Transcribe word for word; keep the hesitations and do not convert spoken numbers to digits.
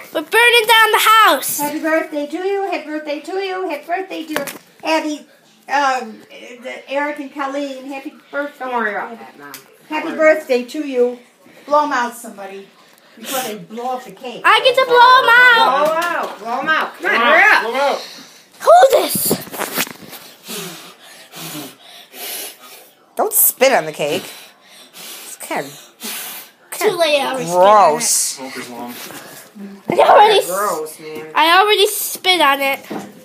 We're burning down the house. Happy birthday to you. Happy birthday to you. Happy birthday to Abby, um, Eric and Colleen. Happy birthday. Don't worry about that, Mom. Happy birthday to you. Blow them out, somebody, before they blow up the cake. I get to blow them out. Blow them out. Blow them out. Come on, hurry up. Blow 'em out. Who's this? Don't spit on the cake. It's kind of Too late. I already gross. Smoke is long. spit on it. I already, Gross, man. I already spit on it.